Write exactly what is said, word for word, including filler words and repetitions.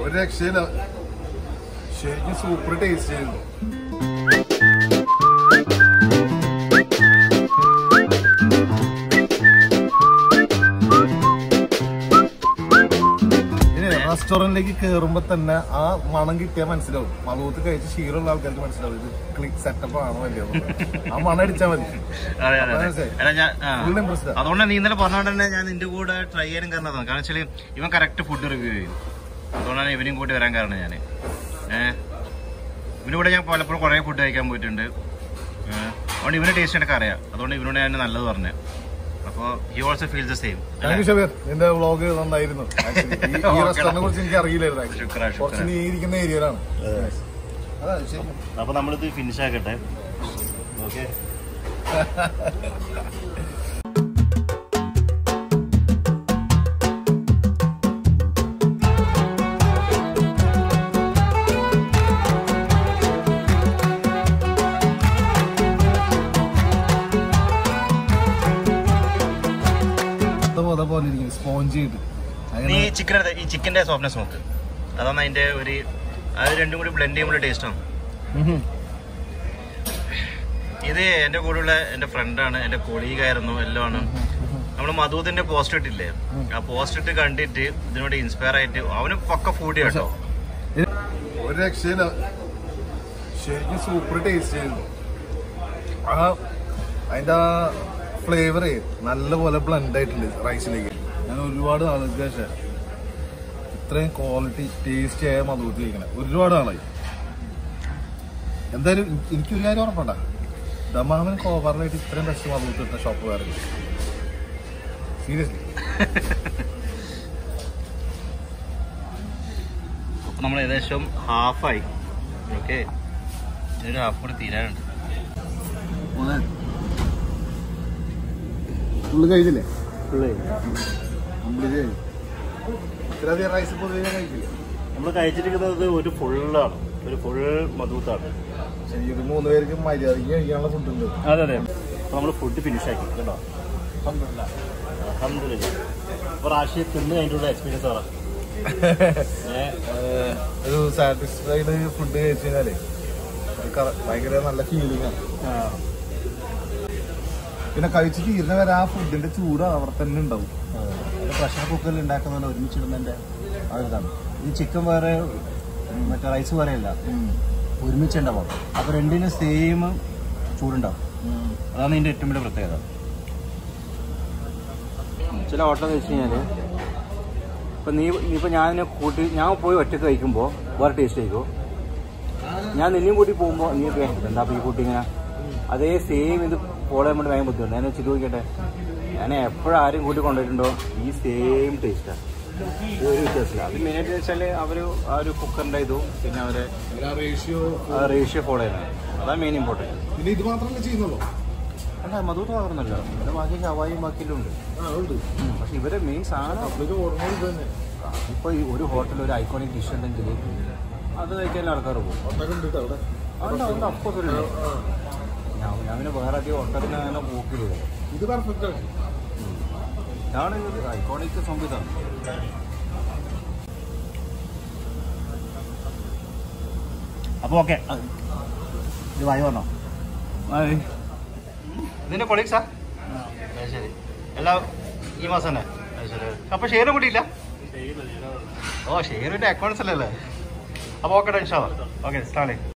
ഒരു രക്ഷയില്ല, ശരിക്കും സൂപ്പർ ടേസ്റ്റ് ആയിരുന്നു. റെസ്റ്റോറന്റിലേക്ക് കയറുമ്പോ തന്നെ ആ മണം കിട്ടിയാൽ മനസ്സിലാവും. മധുത്ത് കഴിച്ച് ശീലമുള്ള ആൾക്കാർക്ക് മനസ്സിലാവും ഇത് ക്ലിക്ക് സെറ്റപ്പ് ആണോ അല്ലയോ. ആ മണം അടിച്ചാൽ മതി. അതുകൊണ്ട് നീ ഇന്നലെ പറഞ്ഞോണ്ട് തന്നെ ഞാൻ നിന്റെ കൂടെ ട്രൈ ചെയ്യാനും കാരണം കാരണം വെച്ചാൽ ഇവൻ കറക്റ്റ് ഫുഡ് റിവ്യൂ ചെയ്യും. അതുകൊണ്ടാണ് ഇവനും കൂട്ടി വരാൻ കാരണം ഞാൻ. ഏഹ് ഇവന്റെ കൂടെ ഞാൻ പലപ്പോഴും കുറെ ഫുഡ് കഴിക്കാൻ പോയിട്ടുണ്ട്. അതുകൊണ്ട് ഇവന്റെ ടേസ്റ്റ് എനിക്ക് അറിയാം. അതുകൊണ്ട് ഇവനോട് ഞാൻ നല്ലത് പറഞ്ഞു. അപ്പോൾ he also feel the same. നിന്റെ വ്ളോഗ് നന്നായിരുന്നു. ഈ റെസ്റ്റോറന്റിനെ കുറിച്ച് എനിക്ക് അറിയില്ലായിരുന്നു. കുറച്ച് നീ ഇരിക്കുന്ന ഏരിയയിലാണ്. അപ്പൊ നമ്മളിത് ഫിനിഷ് ആക്കട്ടെ. ഓക്കെ, നീ ചിക്കൻ എടുത്ത ഈ ചിക്കന്റെ സോഫ്റ്റ്നെസ് നോക്ക്. അതാണ് അതിന്റെ ഒരു അത് രണ്ടും കൂടി ബ്ലെൻഡ് ചെയ്യുമ്പോൾ ടേസ്റ്റാണ്. ഇത് എന്റെ കൂടെയുള്ള എന്റെ ഫ്രണ്ടാണ്, എന്റെ കൊളീഗായിരുന്നു, എല്ലാം ആണ്. നമ്മള് മധുവിന്റെ പോസ്റ്റ് ഇട്ടില്ലേ, ആ പോസ്റ്റ് ഇട്ട് കണ്ടിട്ട് ഇതിനോട് ഇൻസ്പയർ ആയിട്ട് അവന് പക്ക ഫുഡ് കേട്ടോ. ഒരു രക്ഷയില്ല, ശരിക്കും സൂപ്പർ ടേസ്റ്റ് ആയിരുന്നു. ആ അതിന്റെ ആ ഫ്ലേവറേ നല്ലപോലെ ബ്ലെൻഡ് ആയിട്ടുണ്ട് റൈസിലേക്ക്. ഞാൻ ഒരുപാട് ആൾക്ക് ശേഷം ഇത്രയും ക്വാളിറ്റി ടേസ്റ്റി ആയ മധുരത്തിൽ കഴിക്കണേ ഒരുപാട് ആളായി. എന്തായാലും എനിക്കൊരു കാര്യം ഉറപ്പണ്ട, ദമാമൻ കോവറിലായിട്ട് ഇത്രയും ബെസ്റ്റ് മധുരത്തിൽ കിട്ടുന്ന ഷോപ്പ് വേറെ സീരിയസ്ലി. അപ്പൊ നമ്മൾ ഏകദേശം ഹാഫായി. ഓക്കെ, ഒരു ഹാഫ് കൂടി തീരാനുണ്ട്. ഫുള്ള് കഴിച്ചില്ലേ? റൈസ് നമ്മൾ കഴിച്ചിരിക്കുന്നത് ഒരു ഫുള്ളാണ്, ഒരു ഫുൾ മധുത്താണ്. ശരി, മൂന്ന് പേർക്ക് മര്യാദയ്ക്ക് കഴിക്കാനുള്ള ഫുഡ് ഉണ്ട്. അതെ അതെ. അപ്പൊ നമ്മൾ ഫുഡ് ഫിനിഷ് ആക്കി കേട്ടോ. അൽഹംദുലില്ലാ. അപ്പൊ റാഷി തിന്ന് കഴിഞ്ഞിട്ടുള്ള എക്സ്പീരിയൻസ് പറ. ഒരു സാറ്റിസ്ഫൈഡ് ഫുഡ് കഴിച്ചു കഴിഞ്ഞാലേ ഭയങ്കര നല്ല ഫീലിംഗ് ആണ്. പിന്നെ കഴിച്ച് തീരുന്ന വരെ ആ ഫുഡിന്റെ ചൂട് അവിടെ തന്നെ ഉണ്ടാവും. പ്രഷർ കുക്കറിൽ ഉണ്ടാക്കുന്നതുകൊണ്ട് ഒരുമിച്ചിടുന്നതിന്റെ ആ ഇതാണ്. ഈ ചിക്കൻ വേറെ മറ്റേ റൈസ് വേറെ അല്ല, ഒരുമിച്ചുണ്ടാവും. അപ്പൊ രണ്ടിനും സെയിം ചൂടുണ്ടാവും. അതാണ് ഇതിന്റെ ഏറ്റവും വലിയ പ്രത്യേകത. ചില ഹോട്ടലെന്ന് വെച്ച് കഴിഞ്ഞാല് ഇപ്പൊ നീ ഇപ്പൊ ഞാൻ കൂട്ടി ഞാൻ പോയി ഒറ്റക്ക് കഴിക്കുമ്പോൾ വേറെ ടേസ്റ്റ് കഴിക്കും. ഞാൻ നിന്നെയും കൂട്ടി പോകുമ്പോൾ നീ എന്താ ഈ കൂട്ടി ഇങ്ങനെ അതേ സെയിം ഇത് ഫോളോ ചെയ്യാൻ വേണ്ടി ഭയങ്കര ബുദ്ധിമുട്ട്. ഞാൻ വെച്ച് ചോദിക്കട്ടെ, ഞാൻ എപ്പോഴും ആരും കൂട്ടി കൊണ്ടുപോയിട്ടുണ്ടോ ഈ സെയിം ടേസ്റ്റാണ്, ഒരു വ്യത്യാസമില്ല. അത് മെയിനായിട്ട് വെച്ചാൽ അവർ ആ ഒരു കുക്കറിൻ്റെ ഇതും പിന്നെ അവരെ റേഷ്യോ ആ റേഷ്യോ ഫോളോ ചെയ്യുന്നത്, അതാണ് മെയിൻ ഇമ്പോർട്ടൻറ്റ്. പിന്നെ ഇത് മാത്രമല്ല ചെയ്യുന്നുള്ളൂ. അല്ല, മധുര മാത്രമല്ല, ഇവിടെ ബാക്കി ഹവായും ബാക്കിയെല്ലാം ഉണ്ട്. പക്ഷെ ഇവരെ മെയിൻ സാധനം ഇപ്പോൾ ഈ ഒരു ഹോട്ടലിൽ ഒരു ഐക്കോണിക് ഡിഷ് ഉണ്ടെങ്കിൽ അത് കഴിക്കാൻ ആൾക്കാർ പോകും. അതുകൊണ്ട് അഫ്കോഴ്സ് ഒരു ഞാൻ പിന്നെ വേറെ അധികം ഹോട്ടലിന് അങ്ങനെ പോക്കില്ല. ഇത് പെർഫെക്റ്റ് ഇതാണ് ഐക്കോണിക് സംവിധാനം. അപ്പൊ ഓക്കെ, ഇത് വായി പറഞ്ഞോ. ഇതിന്റെ കൊളീഗ്സാ? ശരി, എല്ലാം ഈ മാസം തന്നെ. അപ്പൊ ഷെയറും കൂട്ടിയില്ല? ഓ, ഷെയറിന്റെ അക്കൗണ്ട്സ് അല്ലല്ലേ? അപ്പൊ ഓക്കെ, ഇൻഷാ അല്ലാഹ്. Okay, start.